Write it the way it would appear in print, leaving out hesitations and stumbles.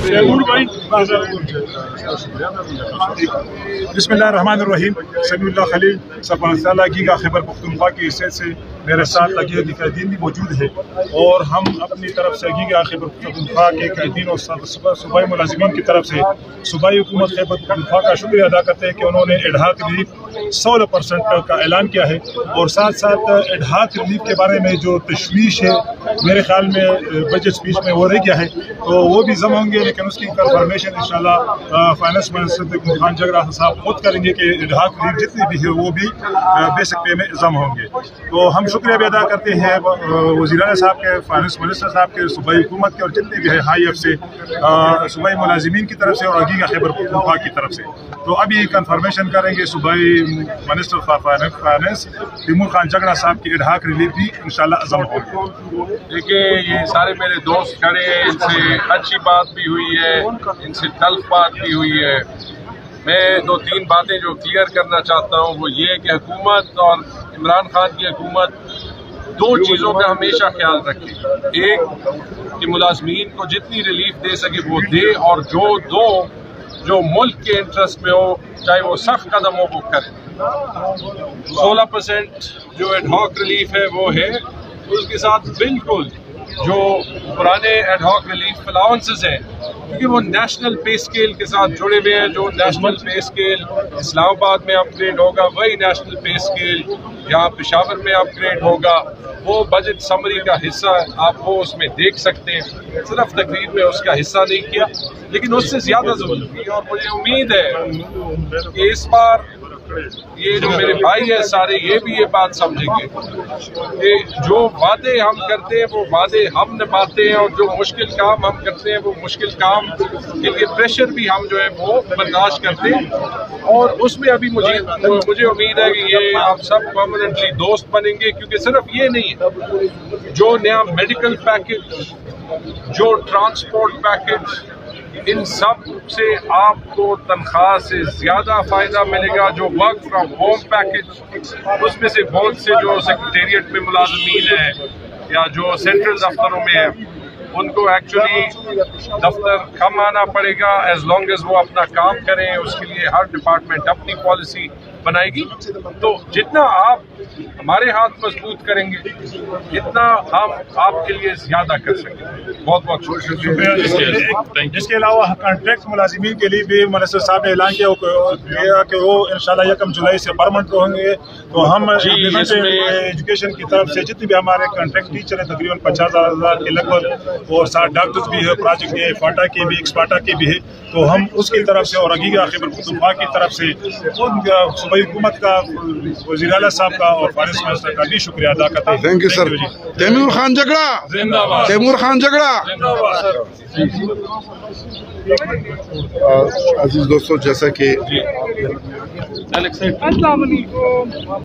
बिस्मिल्लाहिर्रहमानिर्रहीम। समीउल्लाह खलील सफ़ा गीगा खैबर पख्तूनख्वा की हैसियत से मेरे साथ लगे कैदीन भी मौजूद है और हम अपनी तरफ से गीगा खैबर पख्तूनख्वा के कैदीन और सूबाई मुलाजिमीन की तरफ से सूबाई हुकूमत खैबर पख्तूनख्वा का शुक्रिया अदा करते हैं कि उन्होंने एड-हॉक रिलीफ 16% का ऐलान किया है। और साथ साथ एड-हॉक रिलीफ के बारे में जो तशवीश है मेरे ख्याल में बजट स्पीच में वो रह गया है, तो वो भी जम होंगे, लेकिन उसकी कंफर्मेशन इंशाल्लाह फाइनेंस मिनिस्टर खान जगरा साहब खुद करेंगे कि एड-हॉक रिलीफ जितनी भी है वो भी बेसिक पे में जम होंगे। तो हम शुक्रिया भी अदा करते हैं वज़ीर-ए-आला साहब के, फाइनेंस मिनिस्टर साहब के, सूबाई हुकूमत के और जितने भी है हाई एफ से, सूबाई मुलाजिमीन की तरफ से और गीगा खैबर पख्तूनख्वा की तरफ से। तो अभी कंफर्मेशन करेंगे सूबाई minister for finance Taimur Khan Jhagra साहब की एड-हॉक रिलीफ भी इंशाल्लाह जम होगी। देखिए, ये सारे मेरे दोस्त खड़े हैं, इनसे अच्छी बात भी हुई है, इनसे तल्ख बात भी हुई है। मैं 2-3 बातें जो क्लियर करना चाहता हूँ वो ये कि हुकूमत और इमरान खान की हुकूमत 2 चीज़ों का हमेशा ख्याल रखे। एक कि मुलाजमीन को जितनी रिलीफ दे सके वो दे, और जो मुल्क के इंटरेस्ट में हो, चाहे वो सख्त कदम हो वो करे। 16% जो एड-हॉक रिलीफ है वो है, उसके साथ बिल्कुल जो पुराने एड-हॉक रिलीफ अलाउंसेस हैं, क्योंकि वो नेशनल पे स्केल के साथ जुड़े हुए हैं। जो नेशनल पे स्केल इस्लामाबाद में अपग्रेड होगा वही नेशनल पे स्केल यहाँ पेशावर में अपग्रेड होगा। वो बजट समरी का हिस्सा आप वो उसमें देख सकते हैं। सिर्फ तकरीर में उसका हिस्सा नहीं किया, लेकिन उससे ज़्यादा ज़रूरी थी। और मुझे उम्मीद है कि इस बार ये जो मेरे भाई है सारे ये भी ये बात समझेंगे कि जो वादे हम करते हैं वो वादे हम निभाते हैं, और जो मुश्किल काम हम करते हैं वो मुश्किल काम के लिए प्रेशर भी हम जो है वो बर्दाश्त करते हैं। और उसमें अभी मुझे उम्मीद है कि ये आप सब परमानेंटली दोस्त बनेंगे, क्योंकि सिर्फ ये नहीं है, जो नया मेडिकल पैकेज, जो ट्रांसपोर्ट पैकेज, इन सब से आपको तनख्वाह से ज़्यादा फ़ायदा मिलेगा। जो वर्क फ्रॉम होम पैकेज, उसमें से बहुत से जो सेक्रेटेरिएट में मुलाजमीन हैं या जो सेंट्रल दफ्तरों में है, उनको एक्चुअली दफ्तर कम आना पड़ेगा एज लॉन्ग एज वो अपना काम करें। उसके लिए हर डिपार्टमेंट अपनी पॉलिसी बनाएगी। तो जितना आप हमारे हाथ मजबूत करेंगे, इतना हम आपके लिए ज्यादा कर सकेंगे। बहुत बहुत शुक्रिया। इसके अलावा कॉन्ट्रैक्ट मुलाजिमीन के लिए भी मिनिस्टर साहब ने ऐलान किया कि वो इंशाल्लाह 1 जुलाई से परमानेंट होंगे। तो हम एजुकेशन की तरफ से जितने भी हमारे कॉन्ट्रैक्ट टीचर हैं तकरीबन 50,000 के लगभग, और 60 डॉक्टर्स भी है, प्रोजेक्ट है, फाटा के भी, एक्सपाटा के भी है, तो हम उसकी तरफ से और गीगा खैबर पख्तूनख्वा की तरफ से सूबाई हुकूमत का, वज़ीर-ए-आला साहब का और फाइनेंस मिनिस्टर का भी शुक्रिया अदा करते हैं। Thank you sir. Taimur Khan Jhagra जिंदाबाद, तैमूर खान जगड़ा जिंदाबाद। अजीज दोस्तों, जैसा कि